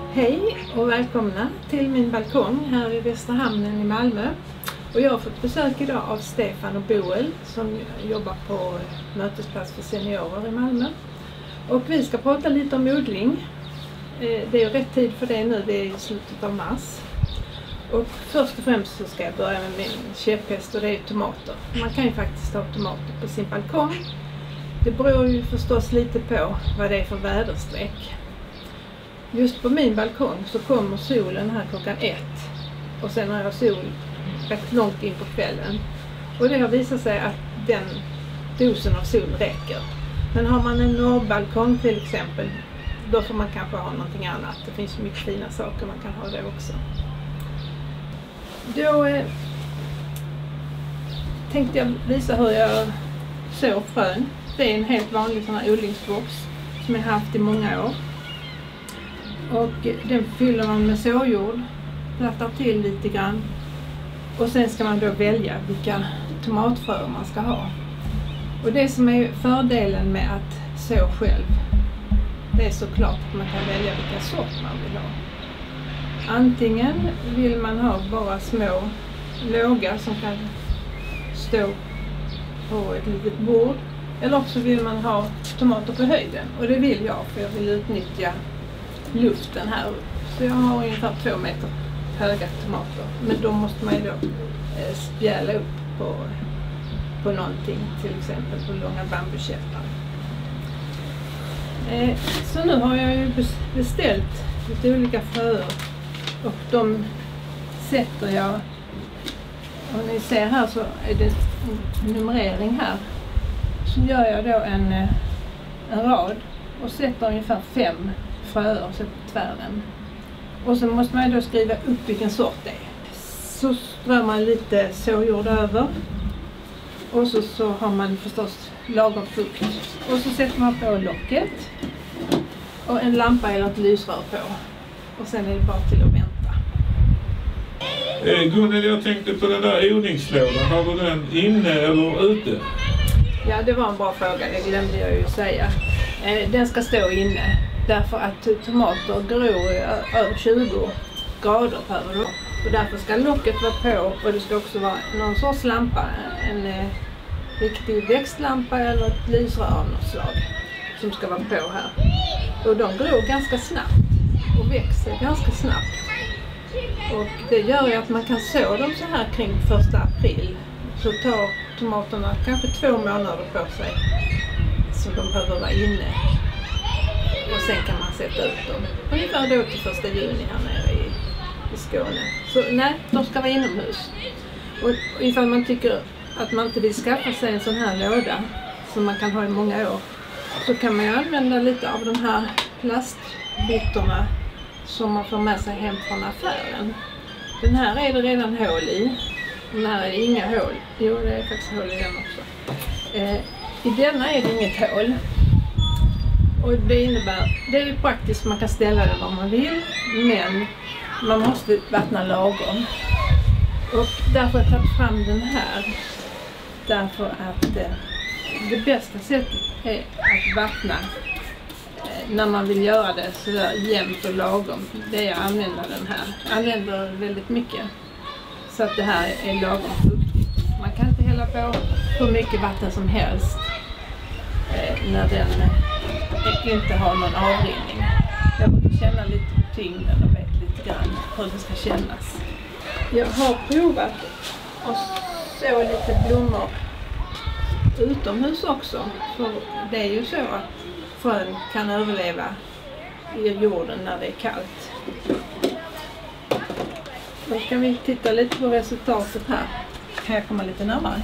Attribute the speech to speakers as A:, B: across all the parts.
A: Hej och välkomna till min balkong här i Västra Hamnen i Malmö. Och jag har fått besök idag av Stefan och Boel som jobbar på mötesplats för seniorer i Malmö. Och vi ska prata lite om odling. Det är rätt tid för det nu, det är i slutet av mars. Och först och främst så ska jag börja med min käpphäst och det är tomater. Man kan ju faktiskt ha tomater på sin balkong. Det beror ju förstås lite på vad det är för väderstreck. Just på min balkong så kommer solen här klockan 1 och sen har jag sol rätt långt in på kvällen. Och det har visat sig att den dosen av sol räcker. Men har man en norrbalkong till exempel, då får man kanske ha någonting annat. Det finns mycket fina saker man kan ha det också. Då tänkte jag visa hur jag sår frön. Det är en helt vanlig sån här odlingsbox som jag haft i många år. Och den fyller man med såjord, plattar till lite grann. Och sen ska man då välja vilka tomatfröer man ska ha. Och det som är fördelen med att så själv, det är såklart att man kan välja vilka sort man vill ha. Antingen vill man ha bara små lågar som kan stå på ett litet bord. Eller också vill man ha tomater på höjden. Och det vill jag, för jag vill utnyttja luften här. Så jag har ungefär 2 meter höga tomater. Men då måste man ju då spjäla upp på någonting. Till exempel på långa bambukäppar. Så nu har jag ju beställt lite olika fröer. Och de sätter jag. Och ni ser här så är det en numrering här. Så gör jag då en rad och sätter ungefär 5 fröer och sätter tvären. Och så måste man då skriva upp vilken sort det är. Så strör man lite såjord över. Och så har man förstås lagom fukt. Och så sätter man på locket. Och en lampa eller ett lysrör på. Och sen är det bara till att vänta.
B: Gunnel, jag tänkte på den där odlingslådan. Har du den inne eller ute?
A: Ja, det var en bra fråga. Det glömde jag ju säga. Den ska stå inne. Därför att tomater gror över 20 grader per år. Och därför ska locket vara på. Och det ska också vara någon sorts lampa. En riktig växtlampa eller ett lysrör av något slag. Som ska vara på här. Och de gror ganska snabbt. Och växer ganska snabbt. Och det gör ju att man kan så dem så här kring 1 april. Så tar tomaterna kanske 2 månader på sig. Så de behöver vara inne. Och sen kan man sätta ut dem. Ungefär då till 1 juni här nere i Skåne. Så nej, de ska vara inomhus. Och ifall man tycker att man inte vill skaffa sig en sån här låda som man kan ha i många år. Så kan man ju använda lite av de här plastbitarna som man får med sig hem från affären. Den här är det redan hål i. Den här är inga hål. Jo, det är faktiskt hål i den också. I denna är det inget hål. Och det innebär, det är praktiskt, man kan ställa det var man vill. Men man måste vattna lagom. Och därför har jag tagit fram den här. Därför att det bästa sättet är att vattna när man vill göra det så där jämnt och lagom. Det är att använda den här. Jag använder väldigt mycket. Så att det här är lagom fuktigt. Man kan inte hälla på hur mycket vatten som helst när den inte har någon avrinning. Jag måste känna lite på tyngden och vet lite grann hur det ska kännas. Jag har provat att så lite blommor utomhus också. För det är ju så att frön kan överleva i jorden när det är kallt. Då kan vi titta lite på resultatet här. Kan jag komma lite närmare?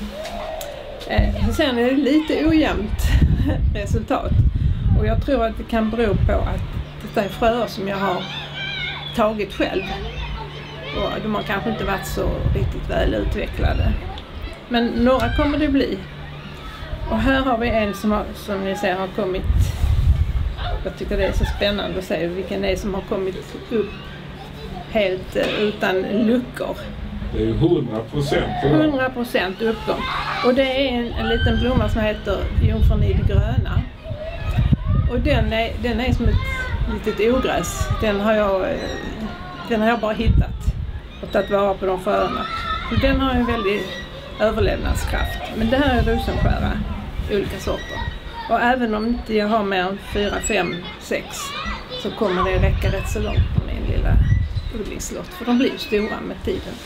A: Sen är det lite ojämnt resultat. Och jag tror att det kan bero på att detta är fröer som jag har tagit själv. Och de har kanske inte varit så riktigt väl utvecklade. Men några kommer det bli. Och här har vi en som ni ser har kommit. Jag tycker det är så spännande att se vilken det är som har kommit upp helt utan luckor.
B: Det är ju 100%.
A: 100% uppgång. Och det är en liten blomma som heter Jungfrun i det gröna. Och den är som ett litet ogräs. Den har jag bara hittat och tagit vara på de fröerna. Den har en väldig överlevnadskraft. Men det här är rosenskära, olika sorter. Och även om inte jag har mer än 4, 5, 6 så kommer det räcka rätt så långt på min lilla odlingslott. För de blir ju stora med tiden.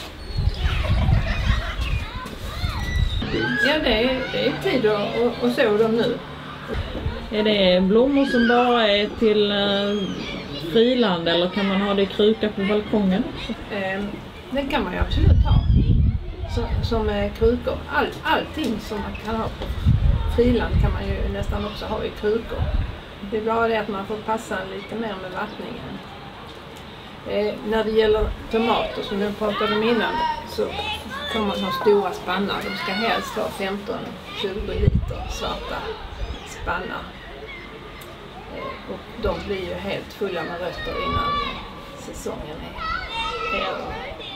A: Ja, det är tid att så dem nu.
C: Är det blommor som bara är till friland eller kan man ha det i kruka på balkongen?
A: Det kan man ju absolut ha. Som krukor. Allting som man kan ha på friland kan man ju nästan också ha i krukor. Det är bara det att man får passa lite mer med vattningen. När det gäller tomater som jag pratade om innan så kan man ha stora spannar. De ska helst ha 15-20 liter svarta spannar. Och de blir ju helt fulla med rötter innan säsongen är över.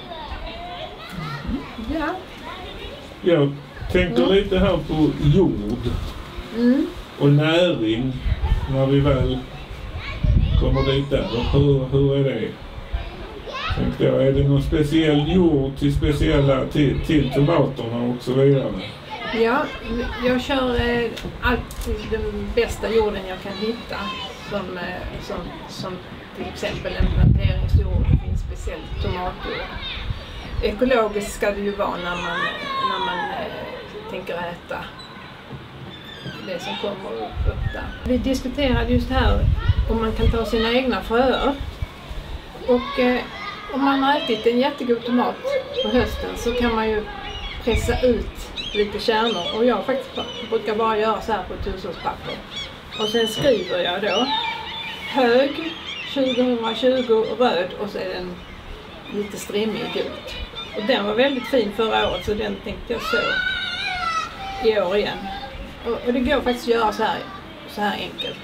A: Ja.
B: Jag tänker lite här på jord och näring när vi väl kommer dit där. Hur är det? Tänkte jag, är det någon speciell jord till tomaterna och så vidare?
A: Ja, jag kör alltid den bästa jorden jag kan hitta som till exempel en planteringsjord. Det finns speciellt tomatjord. Ekologiskt ska det ju vara när man tänker äta det som kommer upp där. Vi diskuterade just här om man kan ta sina egna fröer. Och om man har ätit en jättegod tomat på hösten så kan man ju pressa ut lite kärnor. Och jag faktiskt brukar bara göra så här på ett hushållspapper. Och sen skriver jag då hög 2020 röd och så är den lite strimmig gult. Och den var väldigt fin förra året så den tänkte jag så i år igen. Och det går faktiskt att göra så här enkelt.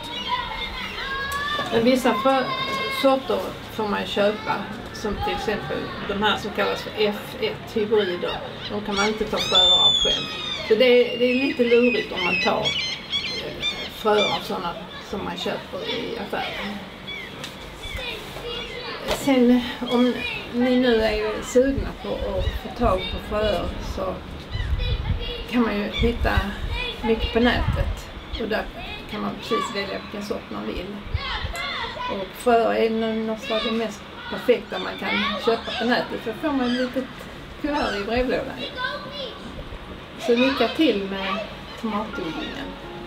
A: Men vissa sorter får man köpa, som till exempel de här som kallas för F1-hybrider. De kan man inte ta fröer av själv. Så det är lite lurigt om man tar fröer av sådana som man köper i affären. Sen om ni nu är sugna på att få tag på fröer så kan man ju hitta mycket på nätet. Och där kan man precis välja vilken sort man vill. Och fröer är något av det mest perfekta man kan köpa på nätet. För får man ett litet kuvert i brevlådan. Så lycka till med tomatodlingen.